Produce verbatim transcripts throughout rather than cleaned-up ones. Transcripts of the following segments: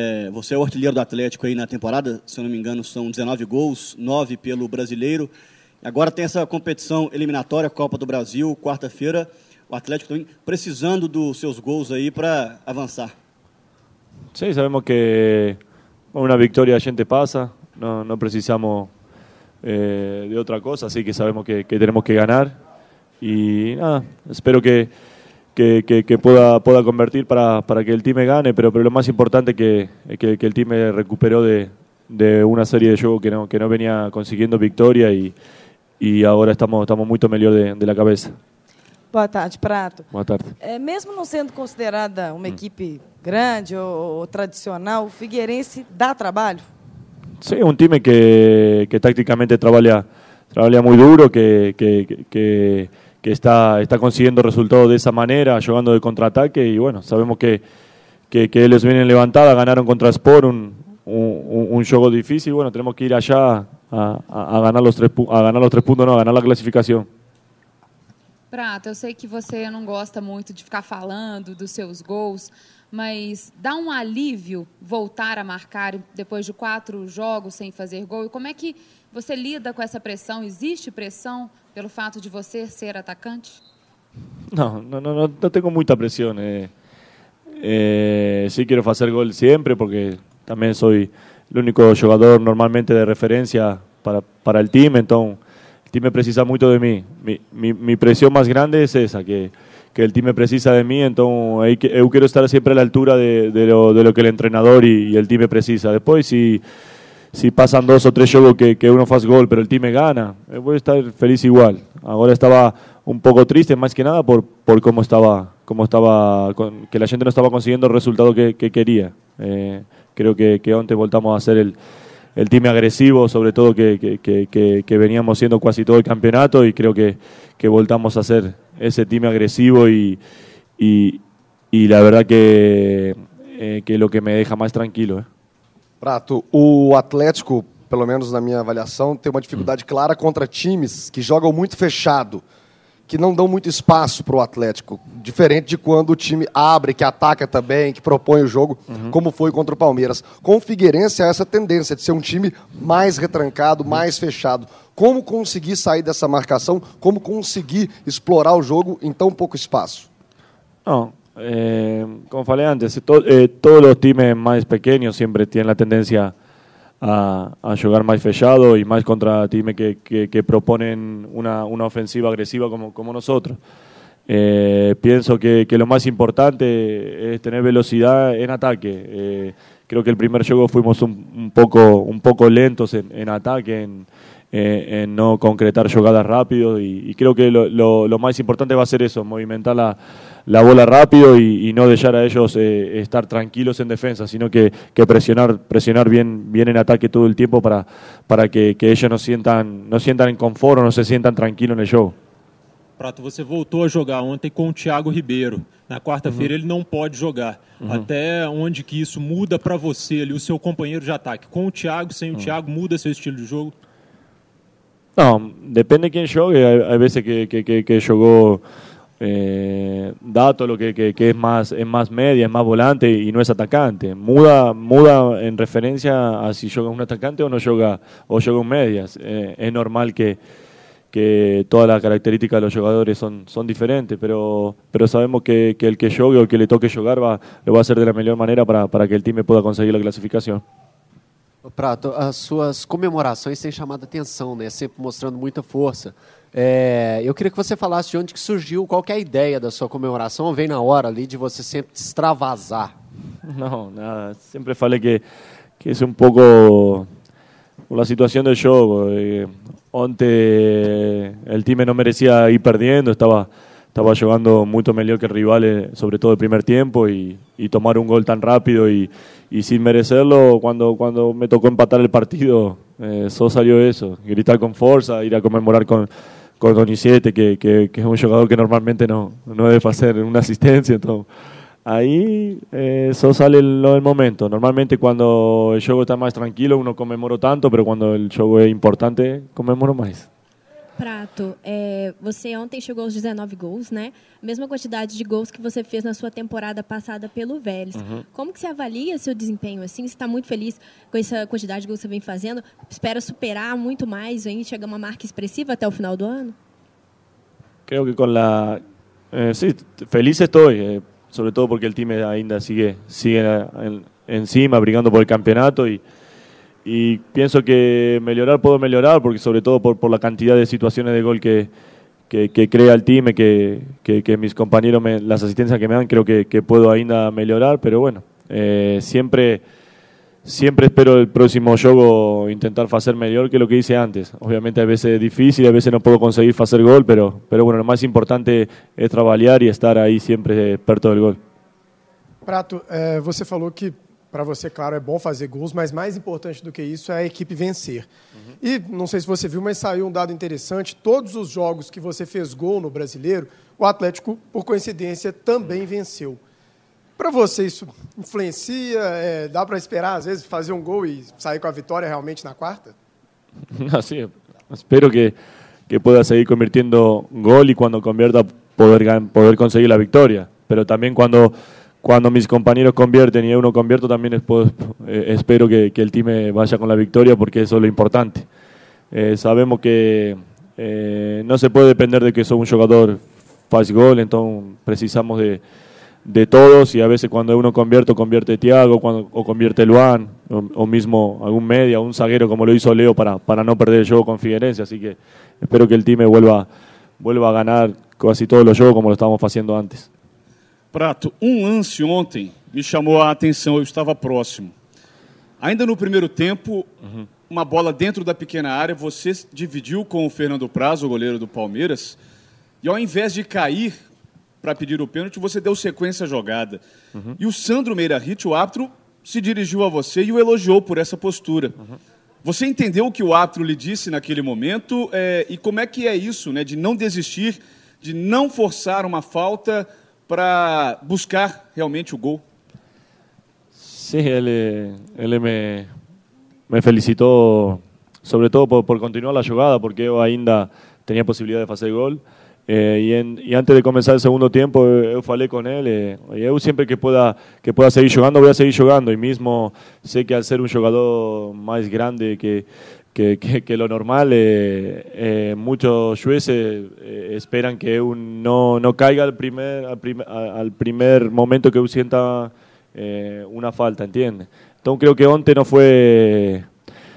É, você é o artilheiro do Atlético aí na temporada, se eu não me engano, são dezenove gols, nove pelo Brasileiro. Agora tem essa competição eliminatória, Copa do Brasil, quarta-feira, o Atlético também precisando dos seus gols aí para avançar. Sí, sabemos que con una victoria a gente pasa, no, no precisamos eh, de otra cosa, así que sabemos que, que tenemos que ganar y nada, espero que, que, que, que pueda, pueda convertir para, para que el team gane, pero, pero lo más importante es que, que, que el team recuperó de, de una serie de juegos que no, que no venía consiguiendo victoria y, y ahora estamos, estamos muito melhor de, de la cabeza. Boa tarde, Prato. Boa tarde. É, mesmo não sendo considerada uma hum. equipe grande ou, ou tradicional, o Figueirense dá trabalho? Sí, un time que, que tácticamente trabaja, trabaja muy duro, que, que, que, que está, está consiguiendo resultados de esa manera, jugando de contraataque y bueno, sabemos que, que, que ellos vienen levantada, ganaron contra Sport, un, un, un juego difícil, bueno, tenemos que ir allá a, a, a, ganar los tres, a ganar los tres puntos, no, a ganar la clasificación. Prato, eu sei que você não gosta muito de ficar falando dos seus gols, mas dá um alívio voltar a marcar depois de quatro jogos sem fazer gol? E como é que você lida com essa pressão? Existe pressão pelo fato de você ser atacante? No, no, no, no tengo mucha presión. Eh, eh, sí quiero hacer gol siempre porque también soy el único jugador normalmente de referencia para, para el team, entonces el team precisa mucho de mí. Mi, mi, mi presión más grande es esa, que, que el team precisa de mí, entonces yo quiero estar siempre a la altura de, de, lo, de lo que el entrenador y, y el team precisa. Después, si, si pasan dos o tres juegos que, que uno hace gol, pero el team gana, voy a estar feliz igual. Ahora estaba un poco triste, más que nada, por, por cómo estaba, cómo estaba con, que la gente no estaba consiguiendo el resultado que, que quería. Eh, creo que, que antes voltamos a hacer el, el team agresivo, sobre todo que, que, que, que, que veníamos siendo casi todo el campeonato, y creo que, que voltamos a hacer ese team agresivo y, y, y la verdad que, eh, que lo que me deja mais tranquilo. Eh. Prato, o Atlético, pelo menos na minha avaliação, tem uma dificuldade clara contra times que jogam muito fechado, que não dão muito espaço para o Atlético, diferente de quando o time abre, que ataca também, que propõe o jogo, uhum. como foi contra o Palmeiras. Com o Figueirense há essa tendência de ser um time mais retrancado, mais fechado. Como conseguir sair dessa marcação? Como conseguir explorar o jogo em tão pouco espaço? Não, eh, como falei antes, to, eh, todos os times mais pequenos sempre têm a tendência A, a jugar más fechado y más contra times que, que, que proponen una, una ofensiva agresiva como, como nosotros. Eh, pienso que, que lo más importante es tener velocidad en ataque. Eh, creo que el primer juego fuimos un, un, poco, un poco lentos en, en ataque, en, eh, en no concretar jugadas rápido y, y creo que lo, lo, lo más importante va a ser eso, movimentar la, la bola rápido y, y no dejar a ellos eh, estar tranquilos en defensa, sino que, que presionar, presionar bien, bien en ataque todo el tiempo para, para que, que ellos no sientan, no sientan en confort o no se sientan tranquilos en el jogo. Prato, você voltou a jogar ontem com o Thiago Ribeiro. Na quarta-feira uhum. ele não pode jogar. Uhum. Até onde que isso muda para você ali, o seu companheiro de ataque? Com o Thiago, sem o uhum. Thiago, muda seu estilo de jogo? No, depende de quién juegue. Hay, hay veces que, que, que, que jugó eh, Dato, lo que, que, que es más es más media, es más volante y no es atacante. Muda muda en referencia a si juega un atacante o no juega o juega un medias. Eh, es normal que, que todas las características de los jugadores son, son diferentes, pero, pero sabemos que, que el que juegue o el que le toque jugar va, lo va a hacer de la mejor manera para, para que el time pueda conseguir la clasificación. Prato, as suas comemorações têm chamado a atenção, né? Sempre mostrando muita força. É, eu queria que você falasse de onde que surgiu, qual que é a ideia da sua comemoração, ou vem na hora ali de você sempre extravasar? Não, nada. Sempre falei que, que é um pouco por la situación del juego. Eh, ontem el time no merecía ir perdiendo, estaba, estaba jugando mucho mejor que el rival, eh, sobre todo el primer tiempo, y, y tomar un gol tan rápido y, y sin merecerlo, cuando, cuando me tocó empatar el partido, eh, solo salió eso, gritar con fuerza, ir a conmemorar con, con Donizete, que, que, que es un jugador que normalmente no, no debe hacer una asistencia, entonces ahí eh, eso sale lo del momento. Normalmente cuando el juego está más tranquilo uno conmemora tanto, pero cuando el juego es importante conmemoro más. Prato, é, você ontem chegou aos dezenove gols, né? Mesma quantidade de gols que você fez na sua temporada passada pelo Vélez. Uhum. Como que você avalia seu desempenho assim? Você está muito feliz com essa quantidade de gols que você vem fazendo? Espera superar muito mais, hein? Chegar a uma marca expressiva até o final do ano? Creo que con la... Eh, sí, feliz estoy, eh, sobre todo porque el time ainda sigue, sigue en, encima, brigando por el campeonato y... Y pienso que mejorar puedo mejorar, porque sobre todo por, por la cantidad de situaciones de gol que, que, que crea el time, que, que, que mis compañeros, me, las asistencias que me dan, creo que, que puedo ainda mejorar, pero bueno, eh, siempre, siempre espero el próximo juego intentar hacer mejor que lo que hice antes. Obviamente a veces es difícil, a veces no puedo conseguir hacer gol, pero, pero bueno, lo más importante es trabajar y estar ahí siempre perto del gol. Prato, eh, você falou que para você, claro, é bom fazer gols, mas mais importante do que isso é a equipe vencer. Uhum. E, não sei se você viu, mas saiu um dado interessante, todos os jogos que você fez gol no Brasileiro, o Atlético, por coincidência, também venceu. Para você isso influencia? É, dá para esperar, às vezes, fazer um gol e sair com a vitória realmente na quarta? Sí, espero que, que pueda seguir convirtiendo gol y cuando convierta poder, poder conseguir la victoria. Pero también cuando... Cuando mis compañeros convierten y uno convierto, también después, eh, espero que, que el time vaya con la victoria, porque eso es lo importante. Eh, sabemos que eh, no se puede depender de que soy un jugador faz gol, entonces precisamos de, de todos, y a veces cuando uno convierte, convierte Thiago cuando, o convierte Luan, o, o mismo algún media, un zaguero como lo hizo Leo para, para no perder el juego con Figueirense. Así que espero que el time vuelva, vuelva a ganar casi todos los juegos como lo estábamos haciendo antes. Prato, um lance ontem me chamou a atenção, eu estava próximo. Ainda no primeiro tempo, uhum. uma bola dentro da pequena área, você dividiu com o Fernando Praz, o goleiro do Palmeiras, e ao invés de cair para pedir o pênalti, você deu sequência à jogada. Uhum. E o Sandro Meirahit, o árbitro, se dirigiu a você e o elogiou por essa postura. Uhum. Você entendeu o que o árbitro lhe disse naquele momento? É, e como é que é isso, né, de não desistir, de não forçar uma falta para buscar realmente o gol? Sí, él, él me, me felicitó sobre todo por, por continuar la jugada, porque yo ainda tenía posibilidad de hacer gol. Eh, y, en, y antes de comenzar el segundo tiempo, yo falei con él. Eh, yo siempre que pueda, que pueda seguir jugando, voy a seguir jugando. Y mismo sé que al ser un jugador más grande que, que, que, que lo normal, eh, eh, muchos jueces eh, esperan que un no, no caiga al primer, al primer, al primer momento que sienta eh, una falta, ¿entiendes? Entonces creo que onte no fue,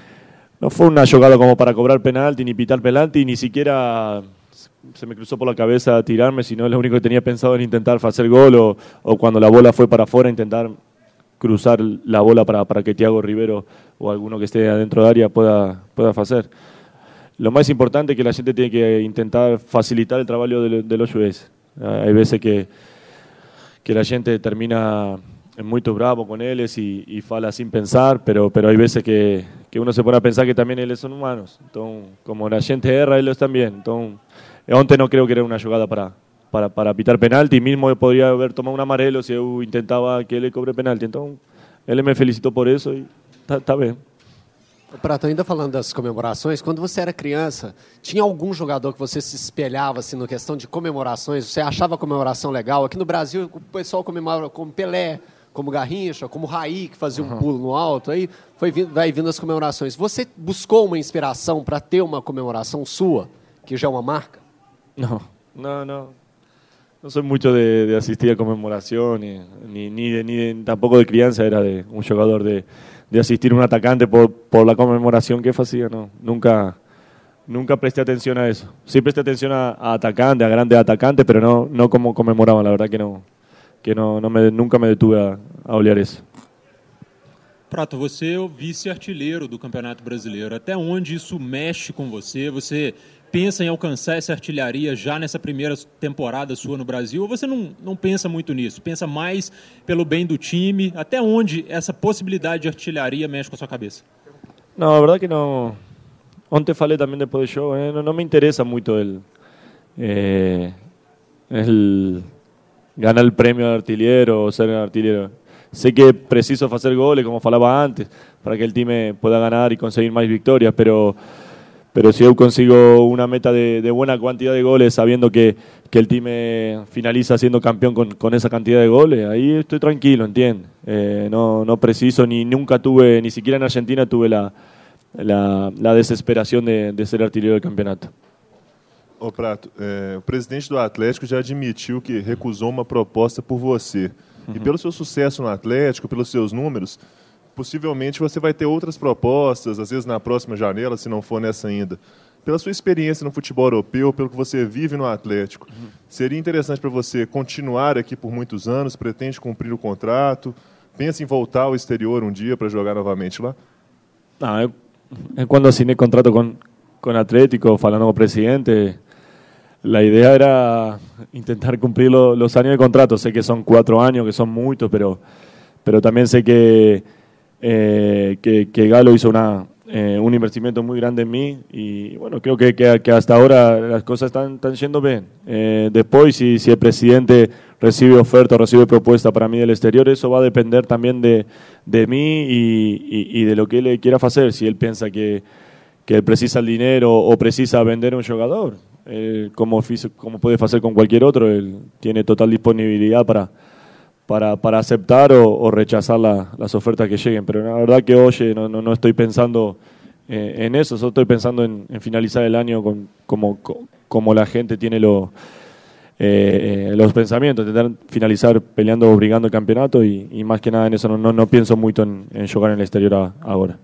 no fue una jugada como para cobrar penalti, ni pitar penalti, ni siquiera se me cruzó por la cabeza tirarme, sino lo único que tenía pensado en intentar hacer gol, o, o cuando la bola fue para afuera, intentar cruzar la bola para, para que Thiago Rivero o alguno que esté adentro de área pueda, pueda hacer. Lo más importante es que la gente tiene que intentar facilitar el trabajo de, de los jueces. Hay veces que, que la gente termina muy bravo con ellos y, y fala sin pensar, pero, pero hay veces que, que uno se pone a pensar que también ellos son humanos. Entonces, como la gente erra, ellos también. Entonces, onte no creo que era una jugada para, para, para pitar penalti. Mismo podría haber tomado un amarelo si yo intentaba que ele cobre penalti. Então, ele me felicitou por isso e tá, tá bem. Prato, ainda falando das comemorações, quando você era criança, tinha algum jogador que você se espelhava assim, na questão de comemorações? Você achava a comemoração legal? Aqui no Brasil, o pessoal comemora como Pelé, como Garrincha, como Raí, que fazia um pulo no alto. Aí foi, vai vindo as comemorações. Você buscou uma inspiração para ter uma comemoração sua, que já é uma marca? No, no, no. No soy mucho de, de asistir a conmemoración, ni, ni, ni, de, ni de, tampoco de crianza era de un jugador de, de asistir a un atacante por, por la conmemoración que hacía. No, nunca, nunca presté atención a eso. Sí presté atención a, a atacantes, a grandes atacantes, pero no, no como conmemoraban. La verdad que no, que no, no me, nunca me detuve a, a olhar isso. Prato, você é o vice-artilheiro do Campeonato Brasileiro. Até onde isso mexe com você? Você pensa em alcançar essa artilharia já nessa primeira temporada sua no Brasil, ou você não, não pensa muito nisso? Pensa mais pelo bem do time? Até onde essa possibilidade de artilharia mexe com a sua cabeça? Não, a verdade que não. Ontem falei também depois do show, eh, não, não me interessa muito el, eh, el ganar el premio de artilheiro ou ser artilheiro. Sé que preciso hacer goles, como falaba antes, para que el time pueda ganar y conseguir más victorias, pero pero si yo consigo una meta de, de buena cantidad de goles, sabiendo que, que el team finaliza siendo campeón con, con esa cantidad de goles, ahí estoy tranquilo, ¿entiendes? Eh, no, no preciso, ni nunca tuve, ni siquiera en Argentina tuve la, la, la desesperación de, de ser artilheiro del campeonato. Ô Prato, é, o presidente do Atlético já admitiu que recusou uma proposta por você. Uhum. E pelo seu sucesso no Atlético, pelos seus números, possivelmente você vai ter outras propostas, às vezes na próxima janela, se não for nessa ainda. Pela sua experiência no futebol europeu, pelo que você vive no Atlético, uhum. seria interessante para você continuar aqui por muitos anos, pretende cumprir o contrato, pensa em voltar ao exterior um dia para jogar novamente lá? Ah, eu, eu quando assinei contrato com, com o Atlético, falando com o presidente, la idea era intentar cumplir lo, los años de contrato. Sé que son cuatro años, que son muchos, pero, pero también sé que, eh, que, que Galo hizo una, eh, un investimiento muy grande en mí y bueno, creo que, que, que hasta ahora las cosas están, están yendo bien. Eh, después, si, si el presidente recibe oferta o recibe propuesta para mí del exterior, eso va a depender también de, de mí y, y, y de lo que él quiera hacer. Si él piensa que, que él precisa el dinero o precisa vender un jugador, Eh, como, como puede hacer con cualquier otro, él tiene total disponibilidad para, para, para aceptar o, o rechazar la, las ofertas que lleguen. Pero la verdad que hoy no, no, no estoy pensando eh, en eso, solo estoy pensando en, en finalizar el año con, como, como la gente tiene lo, eh, los pensamientos, intentar finalizar peleando o brigando el campeonato y, y más que nada en eso no, no, no pienso mucho en, en jugar en el exterior a, ahora.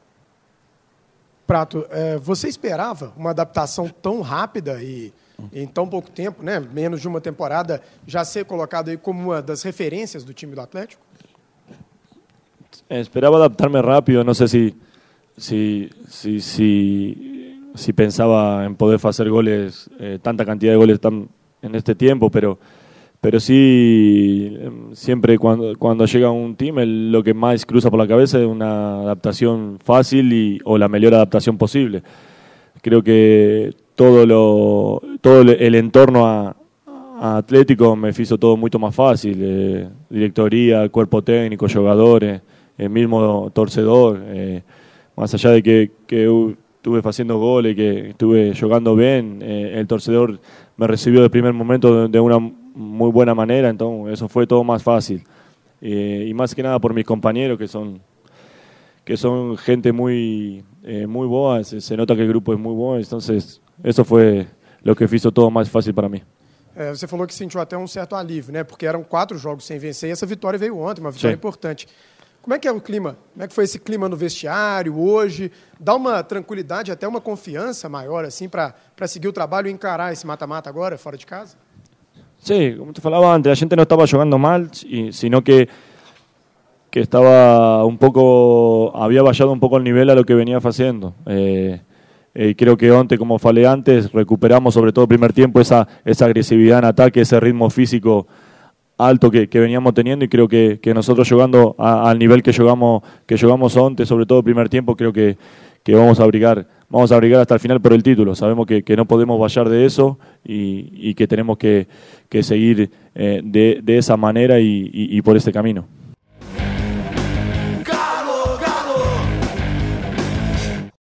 Prato, é, você esperava uma adaptação tão rápida e em tão pouco tempo, né, menos de uma temporada, já ser colocado aí como uma das referências do time do Atlético? Eh, esperaba adaptarme rápido, no sé si, si, si, si, si pensaba en poder hacer goles, eh, tanta cantidad de goles tan, en este tiempo, pero, pero sí, siempre cuando, cuando llega un team, el, lo que más cruza por la cabeza es una adaptación fácil y, o la mejor adaptación posible. Creo que todo, lo, todo el entorno a, a Atlético me hizo todo mucho más fácil, eh, directoría, cuerpo técnico, jugadores, el mismo torcedor, eh, más allá de que, que estuve haciendo goles, que estuve jugando bien, eh, el torcedor me recibió de primer momento de, de una muy buena manera, entonces eso fue todo más fácil. Eh, y más que nada por mis compañeros, que son que son gente muy, eh, muy boa, se, se nota que el grupo es muy bueno, entonces eso fue lo que hizo todo más fácil para mí. É, você falou que sentiu até um certo alívio, né? Porque eram quatro jogos sem vencer e essa vitória veio ontem, uma vitória Sim. importante. Como é que é o clima? Como é que foi esse clima no vestiário hoje? Dá uma tranquilidade, até uma confiança maior assim para seguir o trabalho e encarar esse mata-mata agora, fora de casa? Sí, como te falaba antes, la gente no estaba jugando mal, sino que, que estaba un poco, había bajado un poco el nivel a lo que venía haciendo. Eh, eh, creo que ontem, como falei antes, recuperamos sobre todo el primer tiempo esa, esa agresividad en ataque, ese ritmo físico alto que, que veníamos teniendo y creo que, que nosotros jugando a, al nivel que jugamos que jugamos ontem, sobre todo el primer tiempo, creo que, que vamos a brigar vamos a brigar hasta el final por el título. Sabemos que, que no podemos bajar de eso y, y que tenemos que, que seguir eh, de, de esa manera y, y, y por este camino.